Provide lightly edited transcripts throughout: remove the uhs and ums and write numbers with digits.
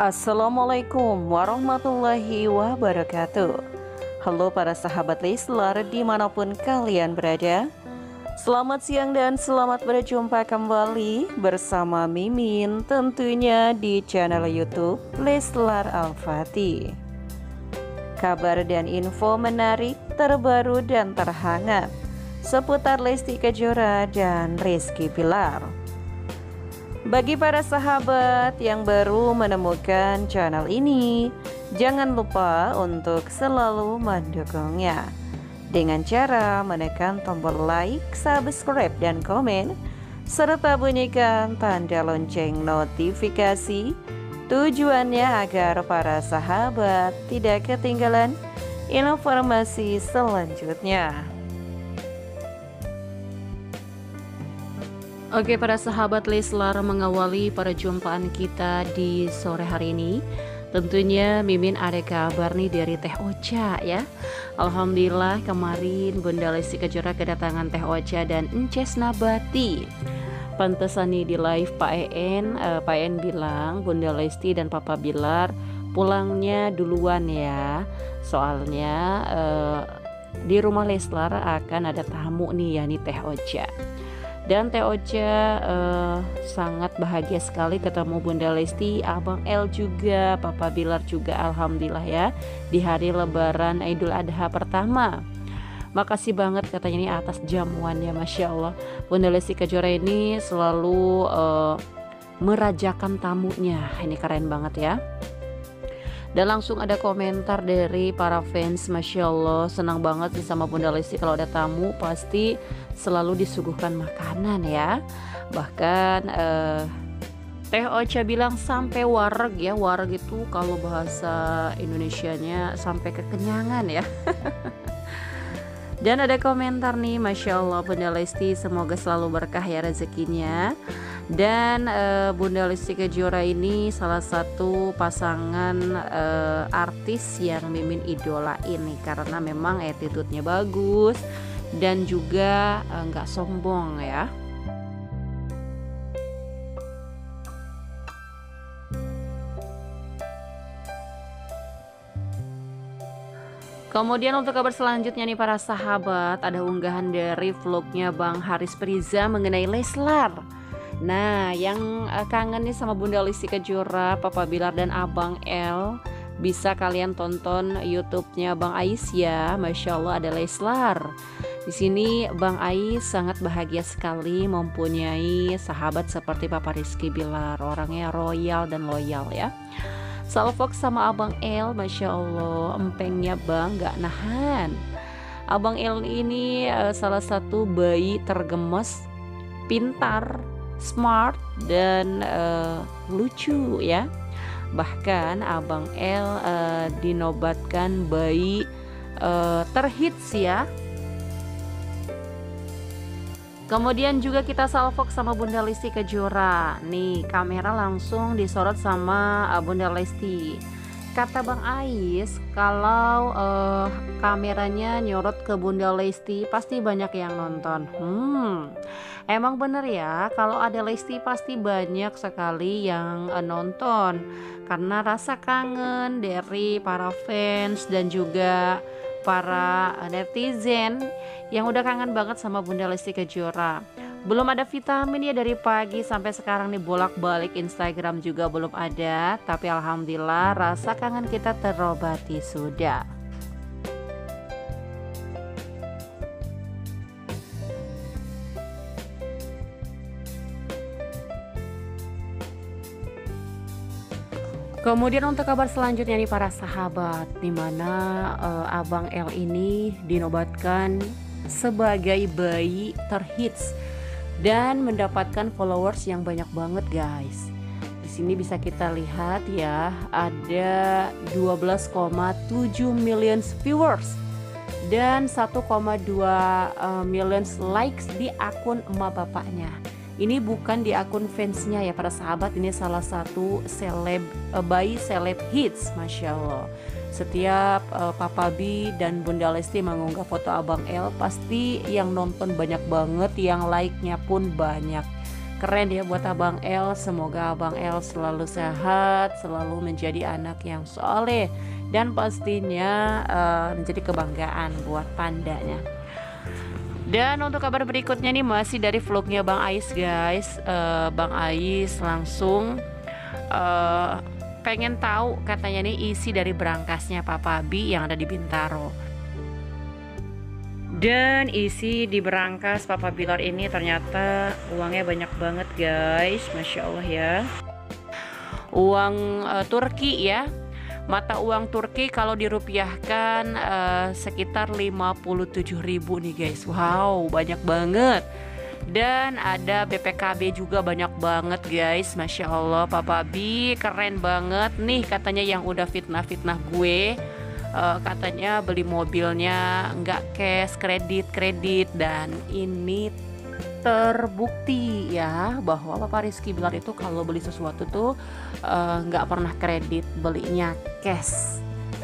Assalamualaikum warahmatullahi wabarakatuh. Halo para sahabat Leslar dimanapun kalian berada. Selamat siang dan selamat berjumpa kembali bersama Mimin tentunya di channel YouTube Leslar Al-Fatih. Kabar dan info menarik, terbaru dan terhangat seputar Lesti Kejora dan Rizky Bilar. Bagi para sahabat yang baru menemukan channel ini, jangan lupa untuk selalu mendukungnya dengan cara menekan tombol like, subscribe, dan komen, serta bunyikan tanda lonceng notifikasi. Tujuannya agar para sahabat tidak ketinggalan informasi selanjutnya. Oke para sahabat Leslar, mengawali perjumpaan kita di sore hari ini, tentunya Mimin ada kabar nih dari Teh Ocha ya. Alhamdulillah kemarin Bunda Lesti Kejora kedatangan Teh Ocha dan Ences Nabati. Pantesan nih di live Pak En bilang Bunda Lesti dan Papa Bilar pulangnya duluan ya. Soalnya di rumah Leslar akan ada tamu nih, yakni Teh Ocha. Dan Teh Ocha sangat bahagia sekali ketemu Bunda Lesti, Abang El juga, Papa Bilar juga, alhamdulillah ya, di hari Lebaran Idul Adha pertama. Makasih banget katanya ini atas jamuannya, Masya Allah. Bunda Lesti Kejora ini selalu merajakan tamunya, ini keren banget ya. Dan langsung ada komentar dari para fans, Masya Allah, senang banget sih sama Bunda Lesti kalau ada tamu pasti selalu disuguhkan makanan ya. Bahkan Teh Ocha bilang sampai wareg ya. Wareg itu kalau bahasa Indonesianya sampai kekenyangan ya. Dan ada komentar nih, Masya Allah Bunda Lesti semoga selalu berkah ya rezekinya. Dan Bunda Lesti Kejora ini salah satu pasangan artis yang Mimin idolain nih, karena memang attitude-nya bagus dan juga nggak sombong ya. Kemudian untuk kabar selanjutnya nih para sahabat, ada unggahan dari vlognya Bang Haris Priza mengenai Leslar. Nah, yang kangen nih sama Bunda Lesti Kejora, Papa Bilar dan Abang El, bisa kalian tonton YouTube-nya Bang Ais ya. Masya Allah ada Leslar. Di sini Bang Ais sangat bahagia sekali mempunyai sahabat seperti Papa Rizky Bilar, orangnya royal dan loyal ya. Salfok sama Abang El, Masya Allah, empengnya Bang gak nahan. Abang El ini salah satu bayi tergemes, pintar, smart, dan lucu ya. Bahkan Abang El dinobatkan bayi terhits ya. Kemudian juga kita salvok sama Bunda Lesti Kejora. Nih kamera langsung disorot sama Bunda Lesti. Kata Bang Ais, kalau kameranya nyorot ke Bunda Lesti pasti banyak yang nonton. Emang bener ya, kalau ada Lesti pasti banyak sekali yang nonton. Karena rasa kangen dari para fans dan juga para netizen yang udah kangen banget sama Bunda Lesti Kejora. Belum ada vitamin ya dari pagi sampai sekarang nih, bolak-balik Instagram juga belum ada. Tapi alhamdulillah rasa kangen kita terobati sudah. Kemudian untuk kabar selanjutnya nih para sahabat, dimana Abang El ini dinobatkan sebagai bayi terhits dan mendapatkan followers yang banyak banget guys. Di sini bisa kita lihat ya, ada 12,7 million viewers dan 1,2 million likes di akun emak bapaknya. Ini bukan di akun fansnya ya para sahabat, ini salah satu bayi seleb hits, Masya Allah. Setiap Papa B dan Bunda Lesti mengunggah foto Abang El, pasti yang nonton banyak banget, yang like-nya pun banyak. keren ya buat Abang El. Semoga Abang El selalu sehat, selalu menjadi anak yang soleh, dan pastinya menjadi kebanggaan buat pandanya. Dan untuk kabar berikutnya nih masih dari vlognya Bang Ais guys. Bang Ais langsung pengen tahu katanya nih isi dari berangkasnya Papa B yang ada di Bintaro. Dan isi di berangkas Papa Bilar ini ternyata uangnya banyak banget guys, Masya Allah ya. Uang Turki ya, mata uang Turki kalau dirupiahkan sekitar 57.000 nih guys. Wow, banyak banget. Dan ada BPKB juga banyak banget guys, Masya Allah. Papa B keren banget nih katanya, yang udah fitnah-fitnah gue. Katanya beli mobilnya nggak cash, kredit, dan ini terbukti ya bahwa Bapak Rizky Bilar itu kalau beli sesuatu tuh nggak pernah kredit, belinya cash.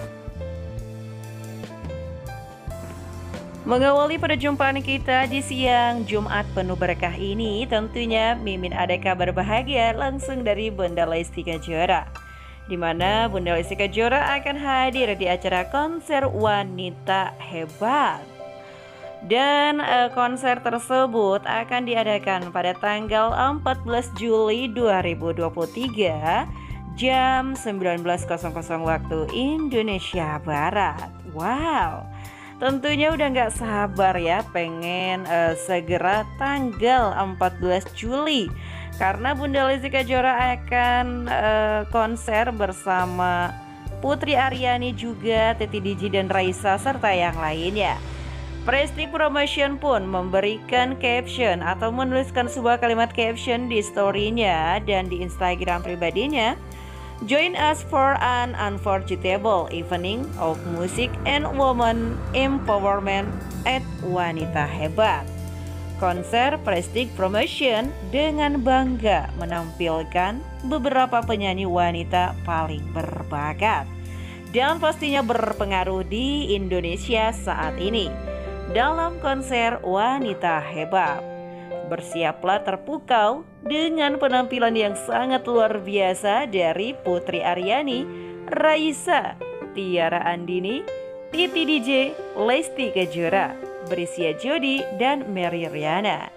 Mengawali perjumpaan kita di siang Jumat penuh berkah ini, tentunya Mimin ada kabar bahagia langsung dari Bunda Lesti Kejora, di mana Bunda Lesti Kejora akan hadir di acara konser wanita hebat. Dan konser tersebut akan diadakan pada tanggal 14 Juli 2023 jam 19.00 waktu Indonesia Barat. Wow, tentunya udah gak sabar ya pengen segera tanggal 14 Juli, karena Bunda Lesti Kejora akan konser bersama Putri Aryani juga, Titi DJ dan Raisa serta yang lainnya. Presti Promotion pun memberikan caption atau menuliskan sebuah kalimat caption di story-nya dan di Instagram pribadinya. Join us for an unforgettable evening of music and woman empowerment at Wanita Hebat. Konser Prestige Promotion dengan bangga menampilkan beberapa penyanyi wanita paling berbakat dan pastinya berpengaruh di Indonesia saat ini dalam konser Wanita Hebat. Bersiaplah terpukau dengan penampilan yang sangat luar biasa dari Putri Aryani, Raisa, Tiara Andini, Titi DJ, Lesti Kejora, Brescia Jody, dan Mary Riana.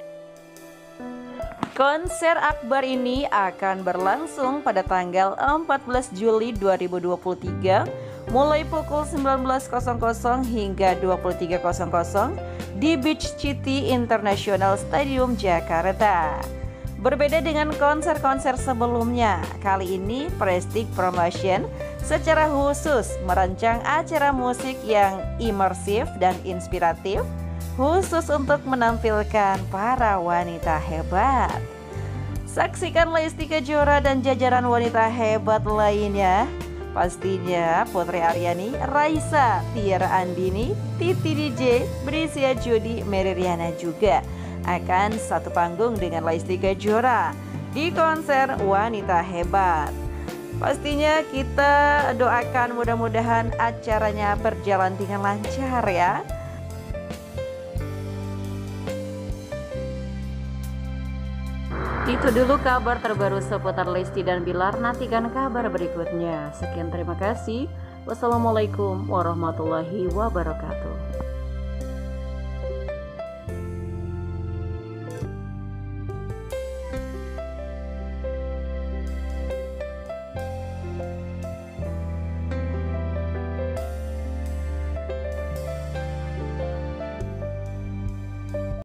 Konser akbar ini akan berlangsung pada tanggal 14 Juli 2023 mulai pukul 19.00 hingga 23.00 di Beach City International Stadium Jakarta. Berbeda dengan konser-konser sebelumnya, kali ini Prestige Promotion secara khusus merancang acara musik yang imersif dan inspiratif khusus untuk menampilkan para wanita hebat. Saksikan Lesti Kejora dan jajaran wanita hebat lainnya. Pastinya Putri Aryani, Raisa, Tiara Andini, Titi DJ, Brescia Jody, Mary Riana juga akan satu panggung dengan Lesti Kejora di konser Wanita Hebat. Pastinya kita doakan mudah-mudahan acaranya berjalan dengan lancar ya. Itu dulu kabar terbaru seputar Lesti dan Bilar. Nantikan kabar berikutnya. Sekian, terima kasih. Wassalamualaikum warahmatullahi wabarakatuh.